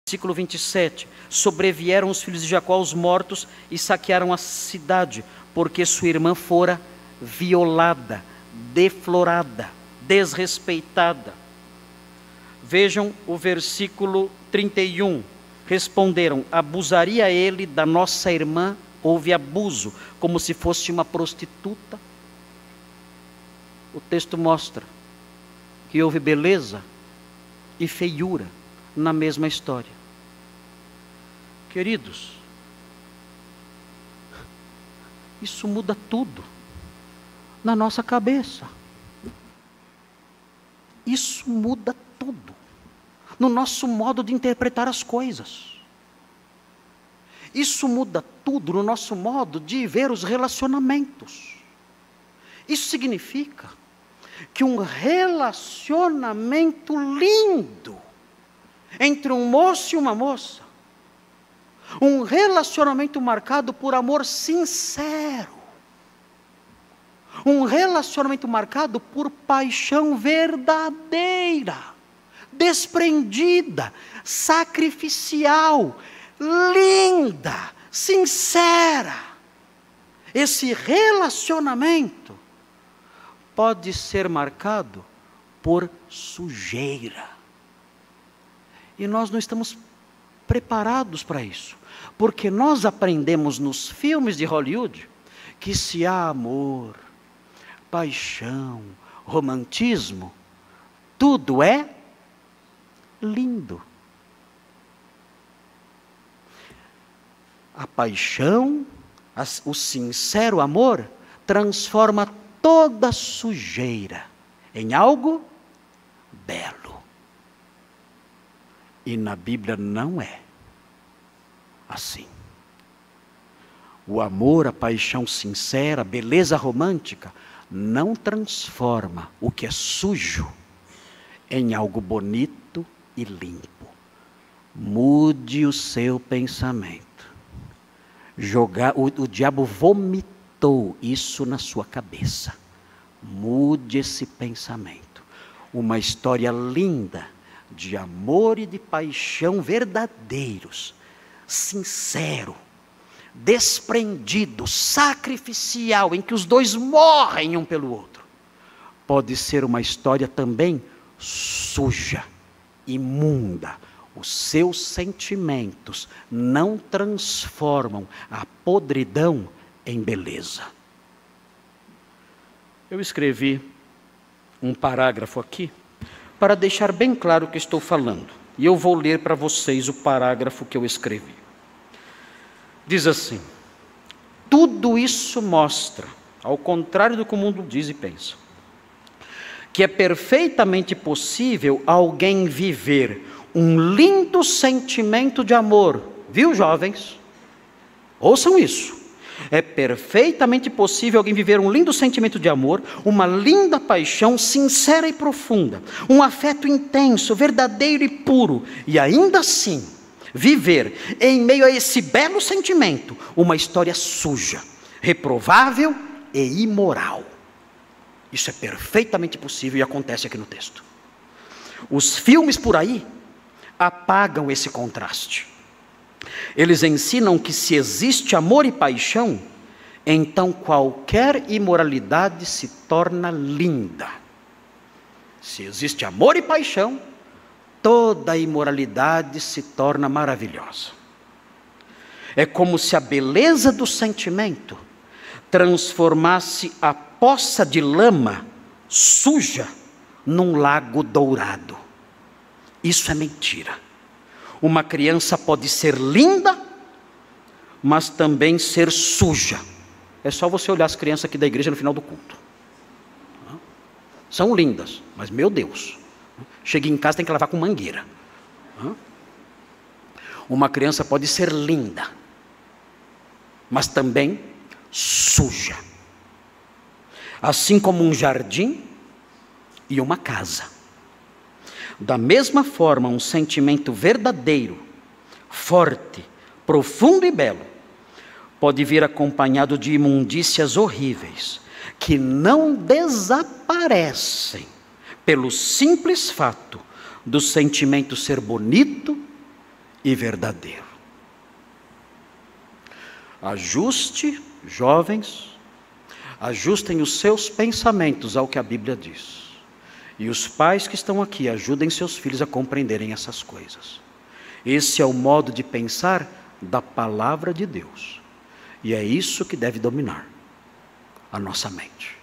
Versículo 27, sobrevieram os filhos de Jacó aos mortos e saquearam a cidade, porque sua irmã fora violada, deflorada, desrespeitada. Vejam o versículo 31, responderam: abusaria ele da nossa irmã? Houve abuso, como se fosse uma prostituta. O texto mostra que houve beleza e feiura na mesma história. Queridos, isso muda tudo na nossa cabeça. Isso muda tudo no nosso modo de interpretar as coisas. Isso muda tudo no nosso modo de ver os relacionamentos. Isso significa que um relacionamento lindo entre um moço e uma moça, um relacionamento marcado por amor sincero, um relacionamento marcado por paixão verdadeira, desprendida, sacrificial, linda, sincera. Esse relacionamento pode ser marcado por sujeira. E nós não estamos preparados para isso, porque nós aprendemos nos filmes de Hollywood que se há amor, paixão, romantismo, tudo é lindo. A paixão, o sincero amor, transforma toda sujeira em algo belo. E na Bíblia não é assim. O amor, a paixão sincera, a beleza romântica, não transforma o que é sujo em algo bonito e limpo. Mude o seu pensamento. O diabo vomitou isso na sua cabeça. Mude esse pensamento. Uma história linda de amor e de paixão verdadeiros, sincero, desprendido, sacrificial, em que os dois morrem um pelo outro, pode ser uma história também suja, imunda. Os seus sentimentos não transformam a podridão em beleza. Eu escrevi um parágrafo aqui para deixar bem claro o que estou falando. E eu vou ler para vocês o parágrafo que eu escrevi. Diz assim: tudo isso mostra, ao contrário do que o mundo diz e pensa, que é perfeitamente possível alguém viver um lindo sentimento de amor. Viu, jovens? Ouçam isso. É perfeitamente possível alguém viver um lindo sentimento de amor, uma linda paixão sincera e profunda, um afeto intenso, verdadeiro e puro, e ainda assim viver em meio a esse belo sentimento uma história suja, reprovável e imoral. Isso é perfeitamente possível e acontece aqui no texto. Os filmes por aí apagam esse contraste. Eles ensinam que se existe amor e paixão, então qualquer imoralidade se torna linda. Se existe amor e paixão, toda imoralidade se torna maravilhosa. É como se a beleza do sentimento transformasse a poça de lama suja num lago dourado. Isso é mentira. Uma criança pode ser linda, mas também ser suja. É só você olhar as crianças aqui da igreja no final do culto. São lindas, mas meu Deus, chega em casa tem que lavar com mangueira. Uma criança pode ser linda, mas também suja. Assim como um jardim e uma casa. Da mesma forma, um sentimento verdadeiro, forte, profundo e belo, pode vir acompanhado de imundícias horríveis, que não desaparecem pelo simples fato do sentimento ser bonito e verdadeiro. Ajuste, jovens, ajustem os seus pensamentos ao que a Bíblia diz. E os pais que estão aqui, ajudem seus filhos a compreenderem essas coisas. Esse é o modo de pensar da palavra de Deus. E é isso que deve dominar a nossa mente.